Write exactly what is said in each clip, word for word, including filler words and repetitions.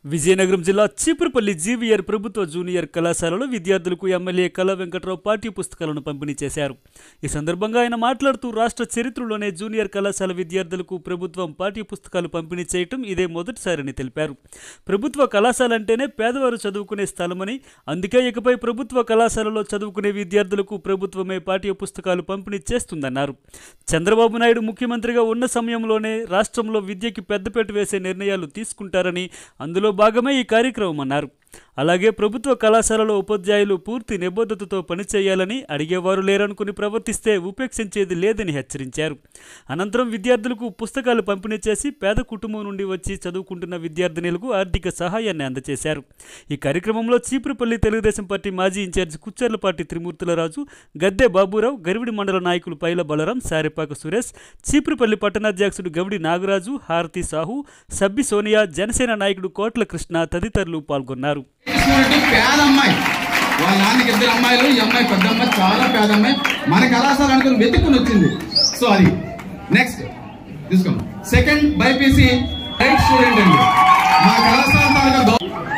విజయనగరం జిల్లా చీపురుపల్లి జీవీఆర్ ప్రభుత్వ జూనియర్ కళాశాలలో విద్యార్థులకు ఎమ్మెల్యే కళా వెంకట్రావు పాఠ్య పుస్తకాలను పంపిణీ చేశారు. ఈ సందర్భంగా ఆయన మాట్లాడుతూ రాష్ట్ర చరిత్రలోనే జూనియర్ కళాశాల విద్యార్థులకు ప్రభుత్వం పాఠ్య పుస్తకాలు పంపిణీ చేయటం ఇదే మొదటిసారని తెలిపారు. ప్రభుత్వ కళాశాల అంటేనే పేదవారు చదువుకునే స్థలమని, అందుకే ఇకపై ప్రభుత్వ కళాశాలలో చదువుకునే విద్యార్థులకు ప్రభుత్వమే పాఠ్య పుస్తకాలు పంపిణీ చేస్తుందన్నారు. చంద్రబాబు నాయుడు ముఖ్యమంత్రిగా ఉన్న సమయంలోనే రాష్ట్రంలో విద్యకి పెద్దపీట వేసే నిర్ణయాలు తీసుకుంటారని, అందులో భాగమే ఈ కార్యక్రమం అన్నారు. అలాగే ప్రభుత్వ కళాశాలలో ఉపాధ్యాయులు పూర్తి నిబద్ధతతో పనిచేయాలని, అడిగేవారు లేరనుకుని ప్రవర్తిస్తే ఉపేక్షించేది లేదని హెచ్చరించారు. అనంతరం విద్యార్థులకు పుస్తకాలు పంపిణీ చేసి పేద కుటుంబం నుండి వచ్చి చదువుకుంటున్న విద్యార్థినులకు ఆర్థిక సహాయాన్ని అందజేశారు. ఈ కార్యక్రమంలో చీపురుపల్లి తెలుగుదేశం పార్టీ మాజీ ఇన్ఛార్జి కుచ్చర్లపాటి త్రిమూర్తులరాజు, గద్దె బాబురావు, గరివిడి మండల నాయకులు పైల బలరాం, సారెపాక సురేష్, చీపురుపల్లి పట్టణాధ్యక్షుడు గవిడి నాగరాజు, హారతి సాహు, సబ్బి సోనియా, జనసేన నాయకుడు కోట్ల కృష్ణ తదితరులు పాల్గొన్నారు. పేద అమ్మాయి, వాళ్ళ నాన్నకి ఇద్దరు అమ్మాయిలు, ఈ అమ్మాయి పెద్ద అమ్మాయి, చాలా పేద అమ్మాయి, మన కళాశాల అనుకుని వెతుక్కుని వచ్చింది. సో అది నెక్స్ట్ తీసుకోండి. సెకండ్ బైపీసీ రైట్ స్టూడెంట్ అండి మా కళాశాల తాలూకా.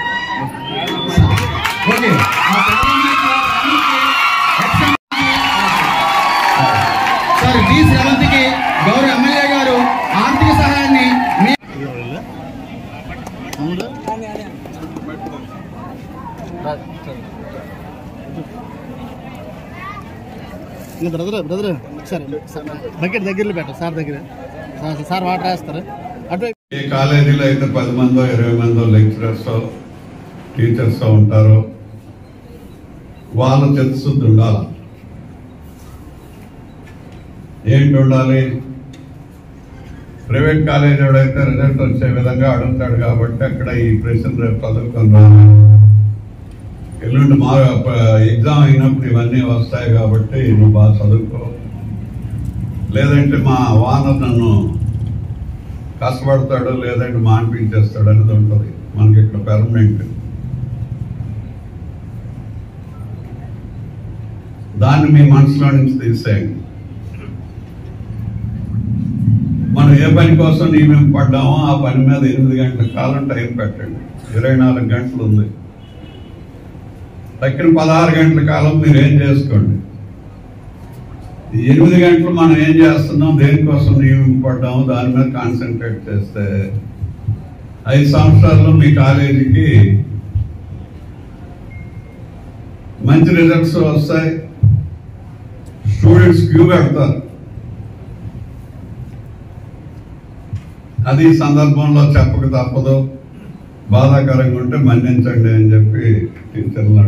ఓకే, సార్ డి శ్రవంతికి గౌరవ ఎమ్మెల్యే గారు ఆర్థిక సహాయాన్ని బ్రదర్ బ్రదర్ సరే బకెట్ దగ్గరలో పెట్ట సార్ దగ్గర సార్ వాటర్ వేస్తారు. అటు ఏ కాలేజీలో అయితే పది మందో ఇరవై మందో లెక్చరర్స్ టీచర్స్ ఉంటారో వాళ్ళు చిత్తశుద్ధి ఉండాలి. ఏంటి ఉండాలి? ప్రైవేట్ కాలేజీ ఎవడైతే రిజల్ట్ వచ్చే విధంగా అడుగుతాడు కాబట్టి అక్కడ ఈ ప్రశ్న రేపు చదువుకొని రాను, ఎల్లుండి మా ఎగ్జామ్ అయినప్పుడు ఇవన్నీ వస్తాయి కాబట్టి నువ్వు బాగా చదువుకో, లేదంటే మా వానర్ నన్ను కష్టపడతాడు, లేదంటే మాన్పించేస్తాడు అనేది ఉంటుంది మనకి ఇక్కడ పెర్మనెంట్. దాన్ని మీ మనసులో నుంచి తీసేయండి. మనం ఏ పని కోసం నియమం పడ్డామో ఆ పని మీద ఎనిమిది గంటల కాలం టైం పెట్టండి. ఇరవై నాలుగు గంటలు ఉంది, తక్కిన పదహారు గంటల కాలం మీరు ఏం చేసుకోండి. ఎనిమిది గంటలు మనం ఏం చేస్తున్నాం, దేనికోసం నియమింపడ్డాము దాని మీద కాన్సన్ట్రేట్ చేస్తే ఐదు సంవత్సరాల్లో మీ కాలేజీకి మంచి రిజల్ట్స్ వస్తాయి. స్టూడెంట్స్ క్యూ కడతారు. అది సందర్భంలో చెప్పక తప్పదు, బాధాకరంగా ఉంటే మన్నించండి అని చెప్పి టీచర్లు